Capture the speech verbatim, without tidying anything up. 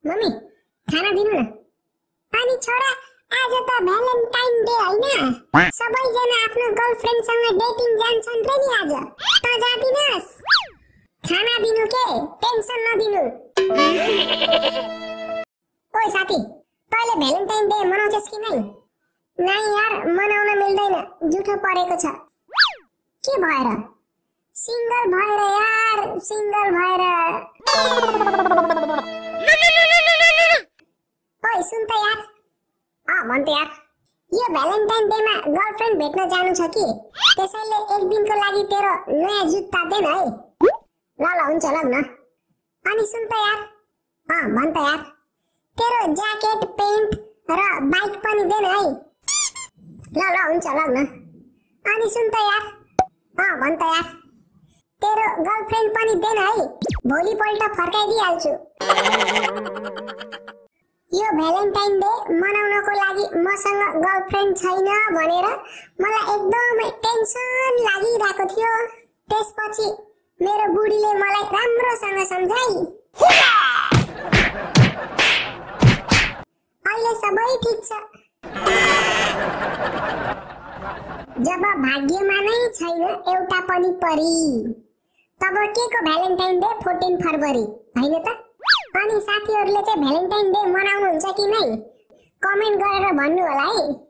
Mummy खाना दिनु न। अनि छोरा आज त भ्यालेन्टाइन डे हैन, सबैजना आफ्नो गर्लफ्रेन्डसँग डेटिङ जान्छन् रे नि आज। त जादिनस्? खाना दिनु के, टेन्सन नदिनु। ओइ साथी, तैले भ्यालेन्टाइन डे मनाउँछस् कि नै? नै यार, मनाउन मिल्दैन, जुठो परेको छ। के भएर? सिंगल भएर यार, सिंगल भएर। ओइ सुन त यार। अ भन त यार। यो भ्यालेन्टाइन डेमा गर्लफ्रेन्ड भेट्न जानु छ कि, त्यसैले एक दिनको लागि तेरो नयाँ जुत्ता देन है। ल ल हुन्छ ल न। अनि सुन त यार। अ भन त यार। तेरो ज्याकेट, पेन्ट र बाइक पनि देन है। ल ल हुन्छ ल न। अनि सुन त यार। अ भन त यार। तेरो गर्लफ्रेन्ड पनि देन है, भोलिपल्ट फर्काइदिहाल्छु। यो भ्यालेन्टाइन डे मनाउनको लागि मसँग गर्लफ्रेन्ड छैन भनेर मलाई एकदमै टेन्सन लागिरहेको थियो। त्यसपछि मेरो बुढीले मलाई राम्रोसँग सम्झाइ। अहिले सबै ठीक छ। जब भाग्यमा नै छैन एउटा पनि परी, तब के को भ्यालेन्टाइन डे चौध फरवरी हैन त? अनि साथीहरुले चाहिँ भ्यालेन्टाइन डे मनाउनुहुन्छ कि नै? कमेन्ट गरेर भन्नु होला है।